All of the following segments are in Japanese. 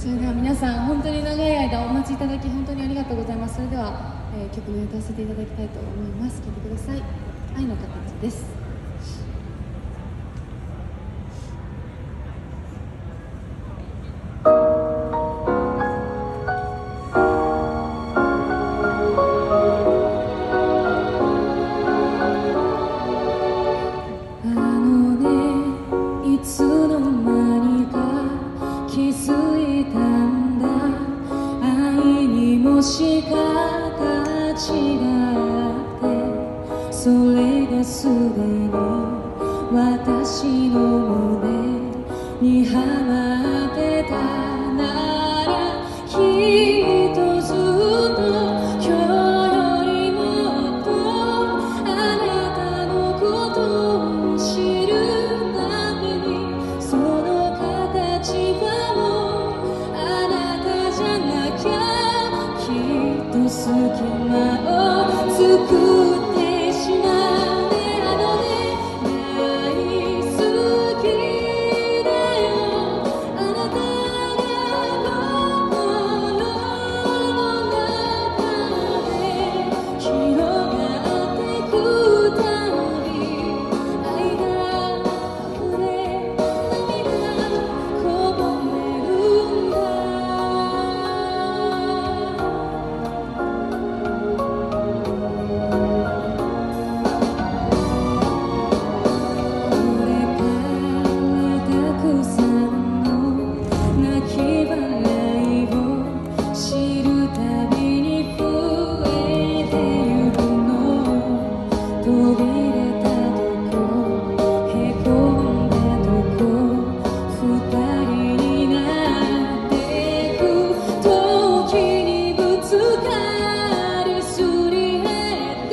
それでは皆さん本当に長い間お待ちいただき本当にありがとうございます。それでは、曲を歌わせていただきたいと思います。聴いてください。愛の形です。 いつの間にか気づいたんだ。愛にもし形があって、それがすでに私の胸にはまってたなら、きっとずっと今日よりもっとあなたのことを知る。その形はもうあなたじゃなきゃ、きっと隙間を作ってしまうね。あのね、大好きだよ、あなたが心の中で広がってくたび、愛が溢れこぼれるんだ。これからたくさんの泣き笑いを知るたびに増えてゆくの。途切れたとこ、へこんだとこ、二人になってく時にぶつかりすり減って、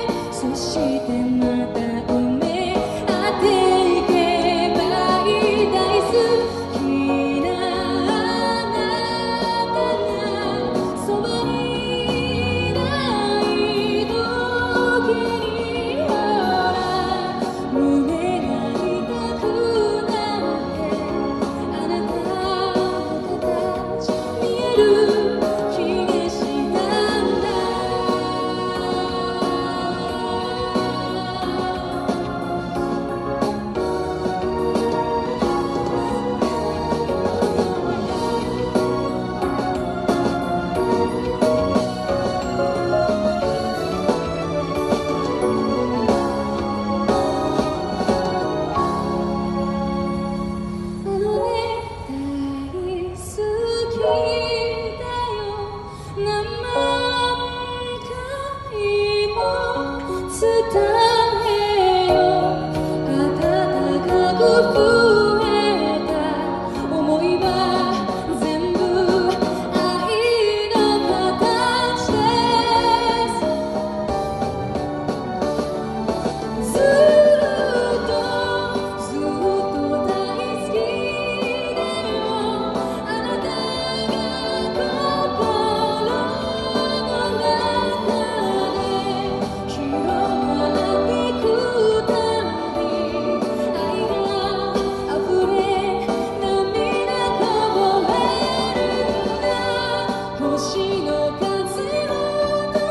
そしてまた埋め合っていけばいい。大好きなあなたがそばにいない時に、ほら胸が痛くなってあなたの形見える気がしたんだ。あのね、大好きだよ、何万回も伝えよう。温かく増えた想いは全部愛の形です。ずっとずっと大好きだよ、あなたが心の中で広がってくたび、愛が溢れ涙こぼれるんだ。星の風の中、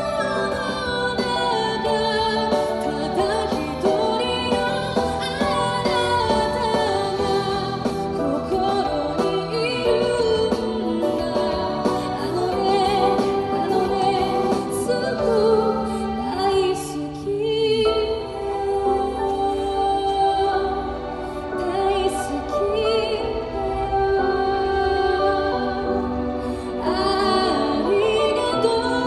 ただ一人のあなたが心にいるんだ。あのね、すごく大好き大好きありがとう。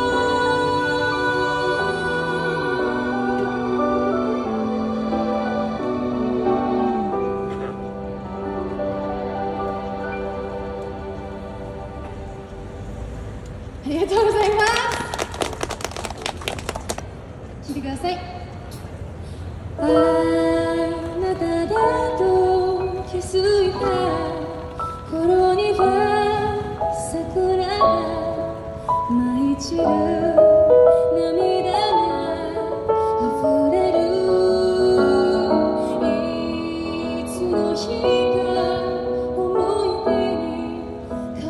ありがとうございます。聴いてください。 あなただと気づいた頃には桜が舞い散る、涙が溢れる。いつの日か思い出に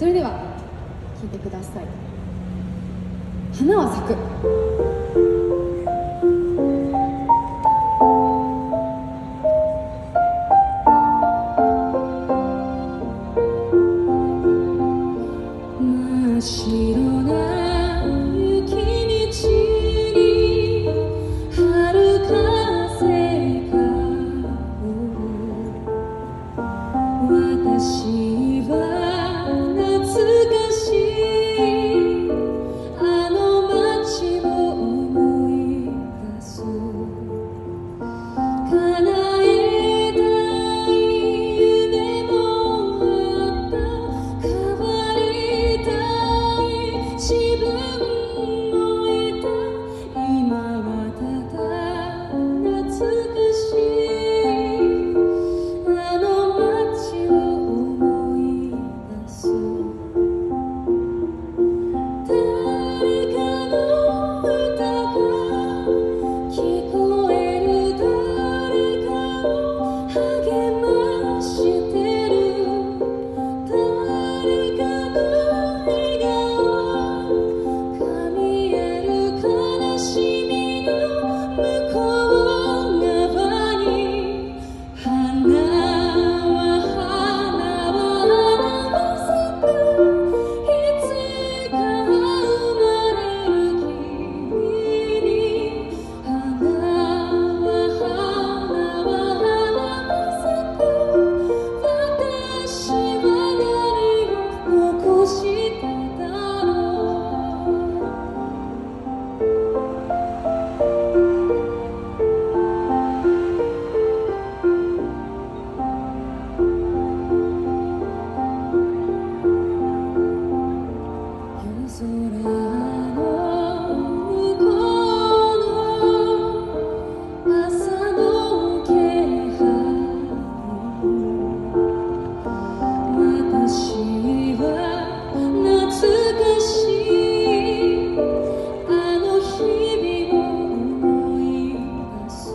れでは聴いてください。花は咲く。 真っ白な雪道に春風が私は懐かしいあの街を思い出す。叶えたい夢もあった。変わりたい自分もいた。今はただ懐かしいあの街を思い出す。誰かの歌が聞こえる。誰かを励ましてる。誰かの笑顔が見える。悲しみの向こう側に花は咲く。いつか生まれる君に花は咲く。私は何を残しただろう。夜空の向こうの朝の気配。私は懐かしいあの日々を思い出す。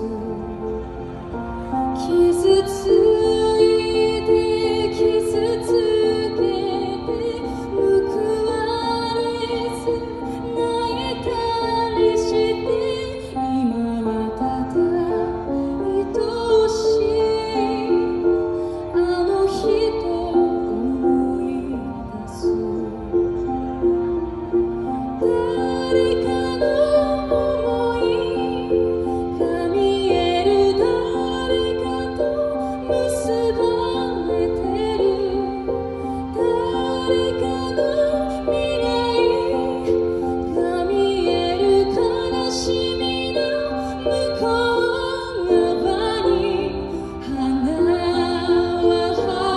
傷ついて傷つけて報われず泣いたりして。今はただ愛しいあの人を思い出す。誰かの想いが見える。誰かと結ばれてる。誰かの未来が見える。悲しみの向こう側に花は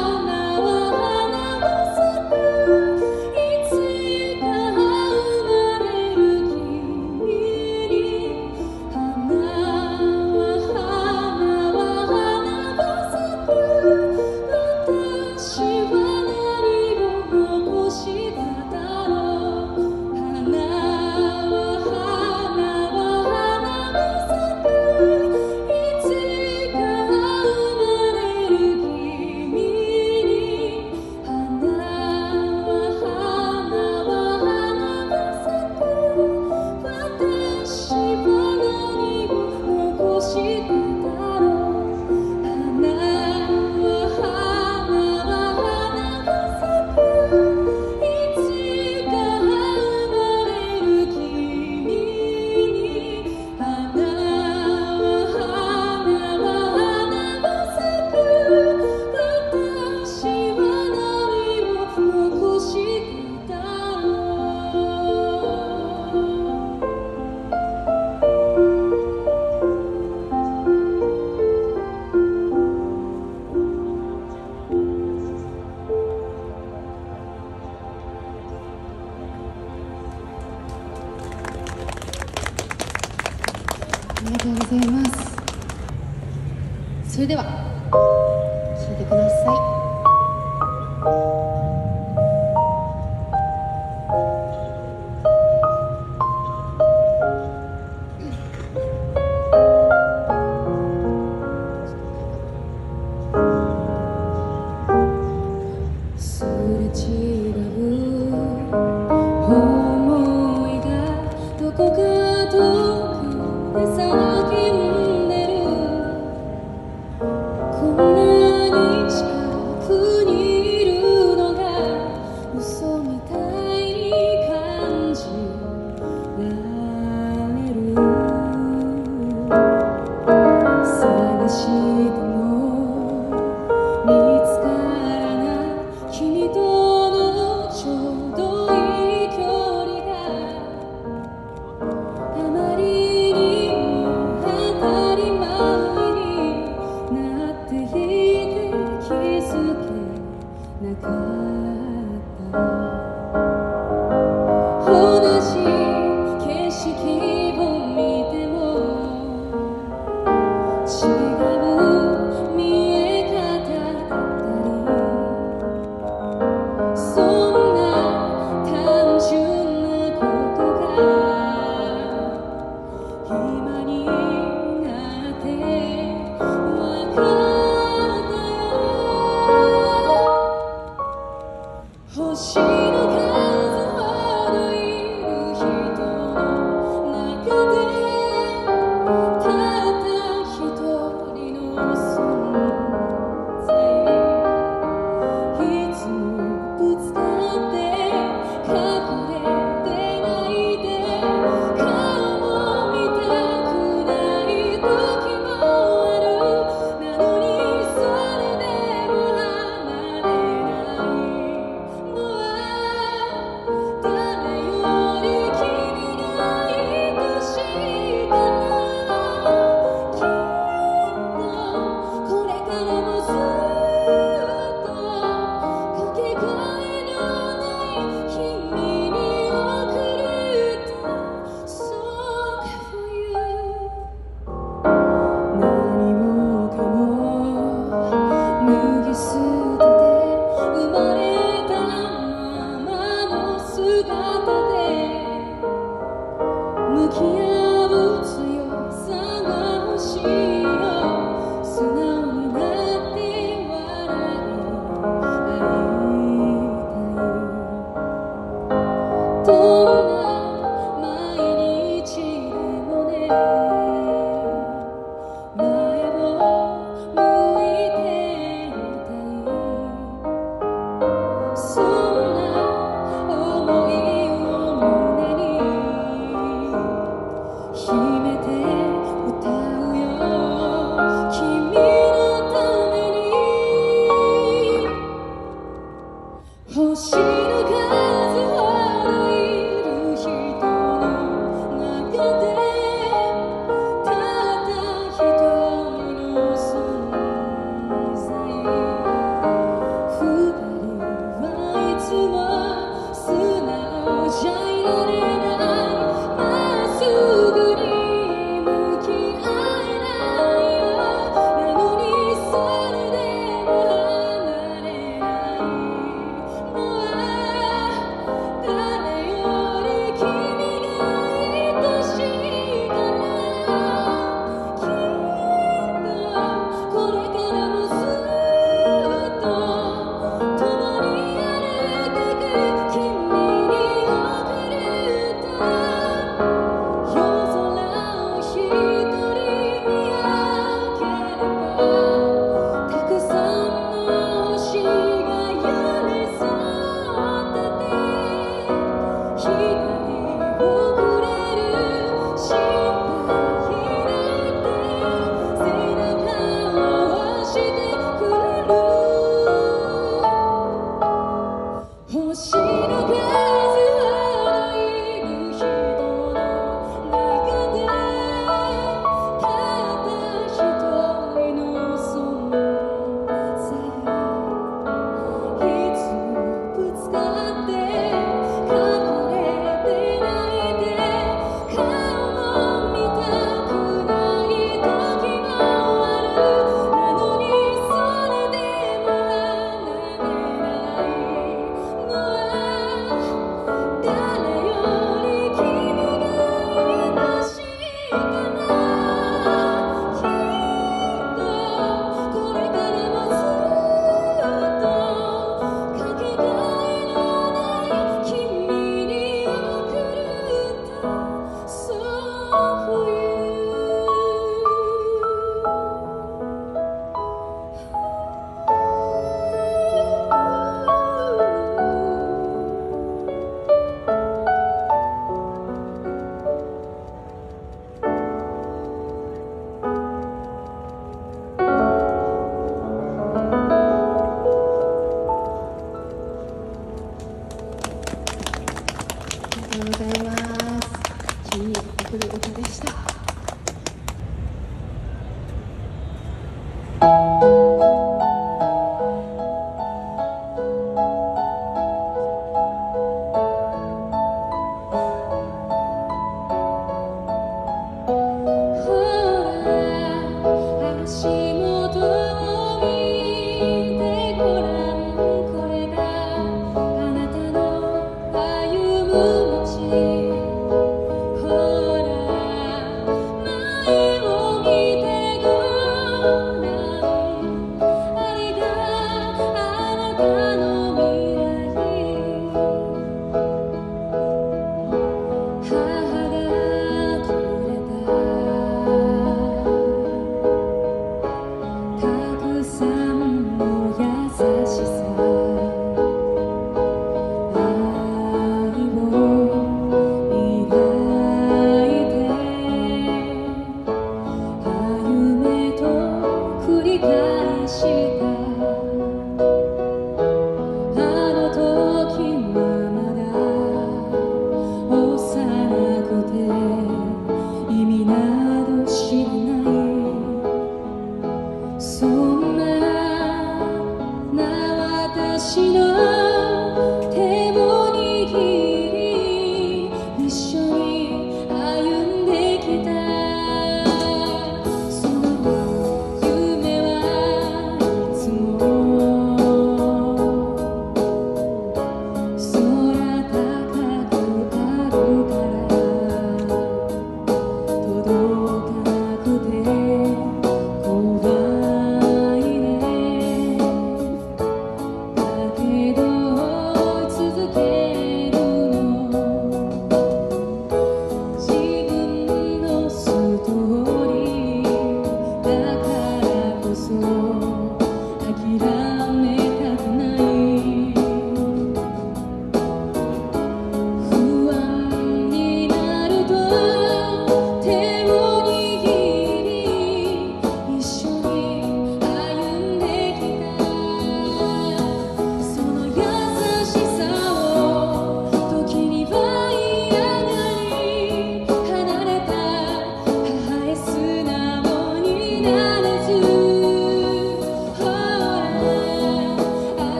咲く。いつか生まれる君に花は咲く。私は何を残しただろう。花は咲く。いつか生まれる君に花は咲く。私は何を残しただろう。花は咲く。いつか生まれる君に花は咲く。私は何を残しただろう。 ありがとうございます。それでは聴いてください。 すれ違うみたいに感じられる探しても見つからない君とのちょうどいい距離があまりにも当たり前になっていて気づけなかった同じ景色を見ても違う見え方だったりそんな単純なことが今になってわかったよ星の数ほどいる人の中でたった一人の存在いつもぶつかって隠れてないで顔も見たくない時もあるなのにそれでも離れないのは誰より君が愛しいからきっとこれからもずっとかけがえのない君に贈ると Song for you 何もかも脱ぎ捨てて生まれたままの姿で向き合う強さが欲しいよ素直になって笑い合いたいどんな毎日でもね前を向いていたいそんな想いを胸に秘めて歌うよ君のために星の数ほどいる人の中でたった一人の存在二人はいつも素直じゃいられないまっすぐに向き合えないよなのにそれでも離れないのは誰より君が愛しいからきっとこれからもずっと共に歩いてく君に贈ると夜空を一人見上げればたくさんの星が寄り添ってて光をくれる心配ないで背中を押してくれる星の数ほどいる人の中でたった一人の存在いつもぶつかって隠れてないで顔も見たくない時もあるなのにそれでも離れないのはとうございます。君に送る歌でした。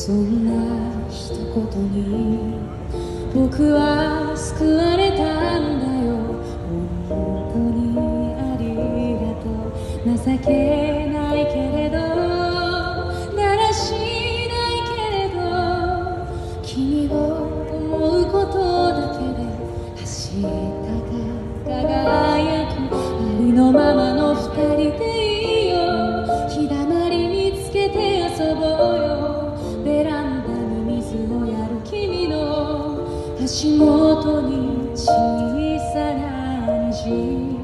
そんな一言に僕は救われたんだよ。本当にありがとう。情けないけれどだらしないけれど君を思うことだけで明日が輝く。ありのままの二人でいいよ。日だまり見つけて遊ぼうよ。ベランダに水をやる君の足元に小さな虹。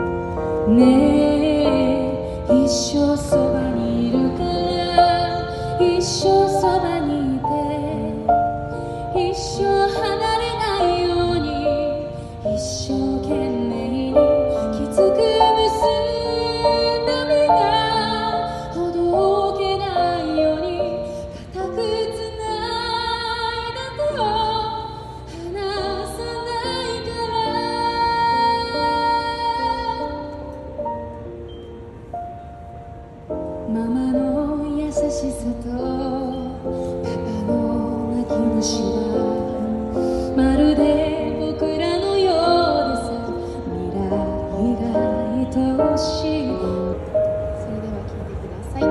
ねえ一生そばにいるから一生そばにいて一生離れないように一生懸命にきつく結んだ目がほどけないように固くつないだ手を離さないからママの優しさとパパの泣き虫はまるで僕らのようでさ未来が愛しい。 それでは聴いてください。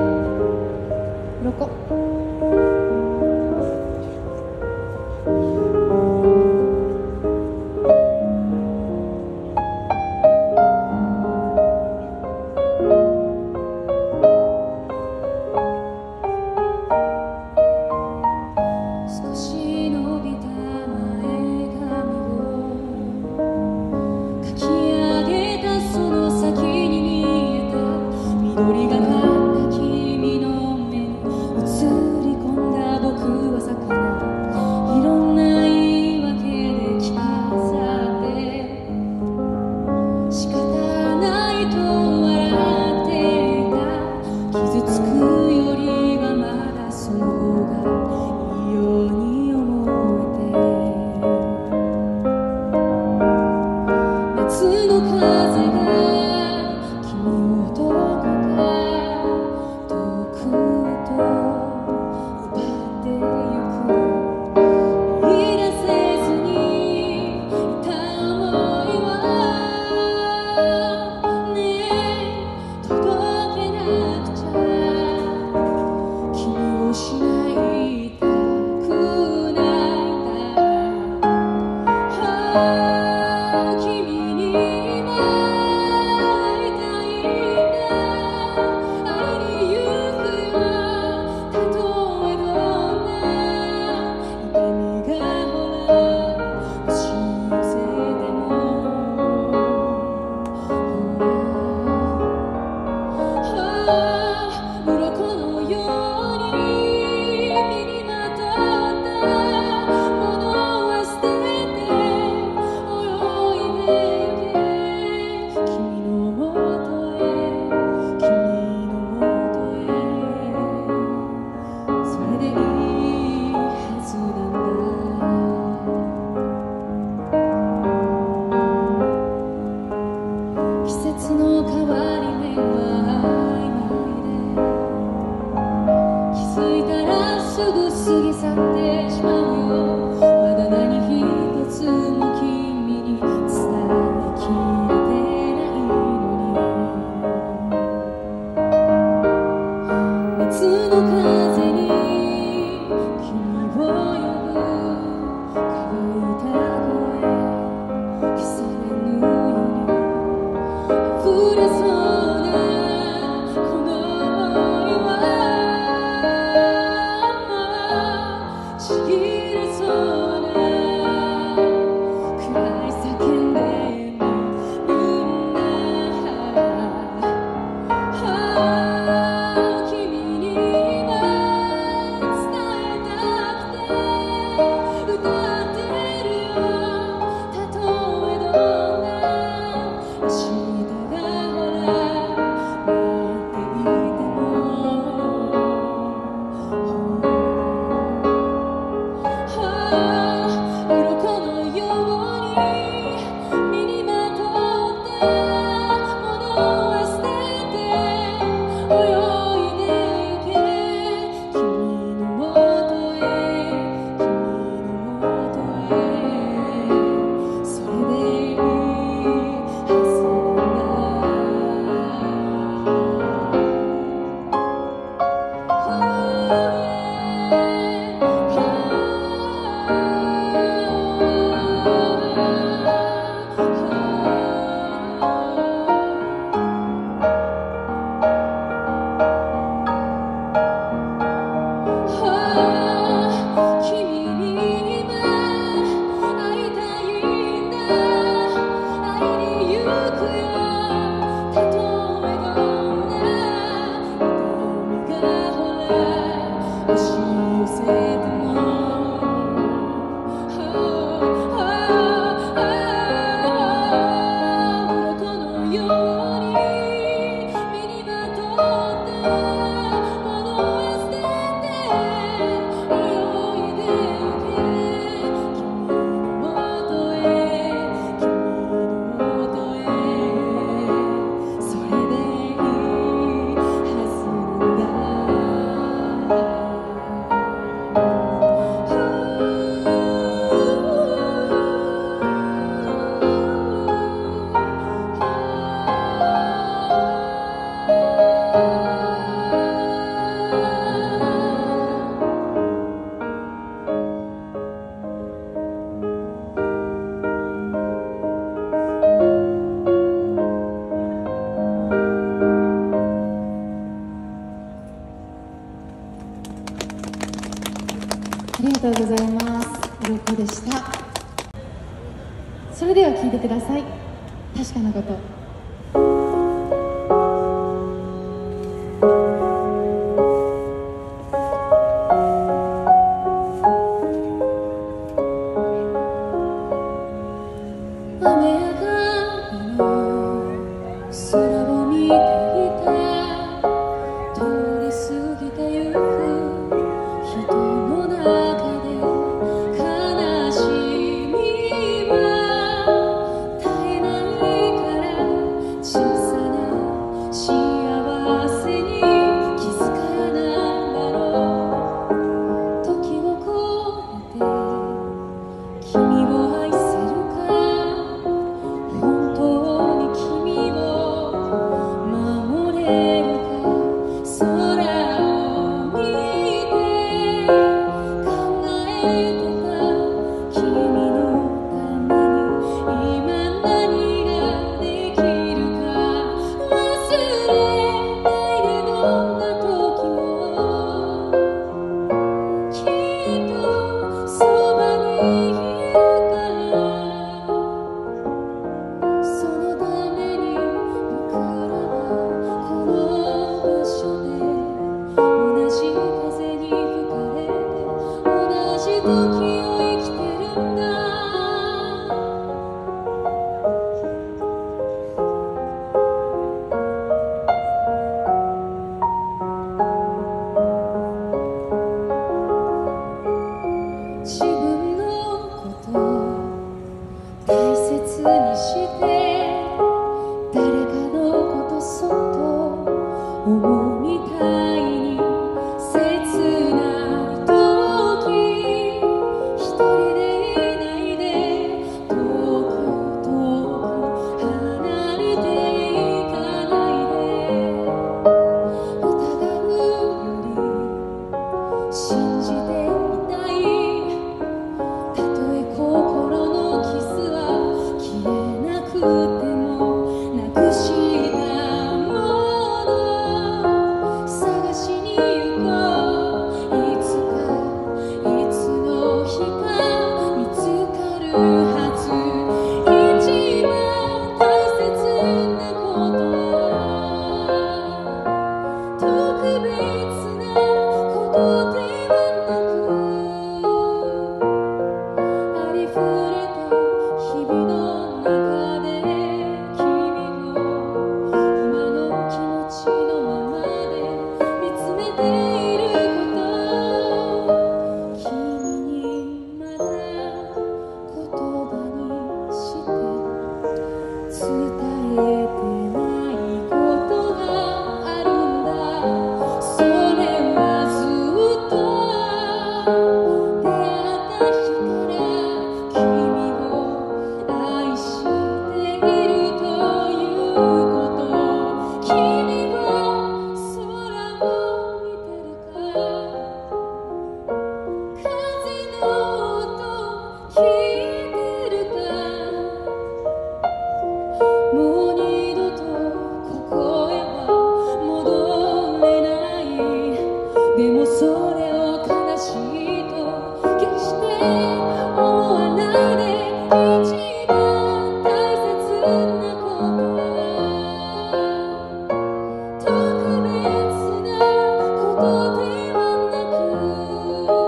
鱗。 少し伸びた前髪をかき上げたその先に見えた緑がかった君の目に映ありがとうございます。鱗でした。それでは聴いてください。確かなこと。 特別なことではなく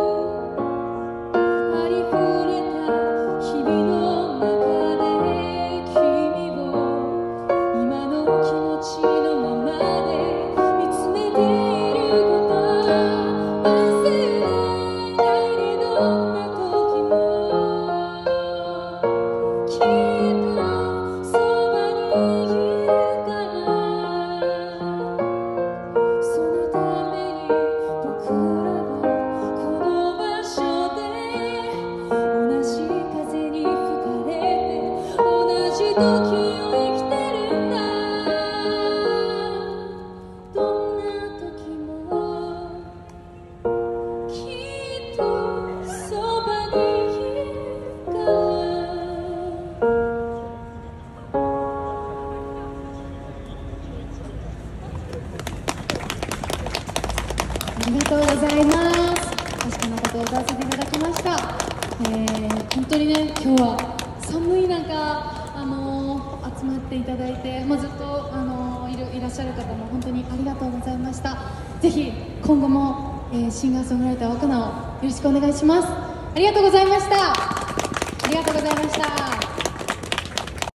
りがとうございます。確かなことを歌わせていただきました。本当にね、今日は寒い中、集まっていただいて、ずっと、いらっしゃる方も本当にありがとうございました。ぜひ今後も、シンガーソングライター若菜をよろしくお願いします。ありがとうございました。ありがとうございました。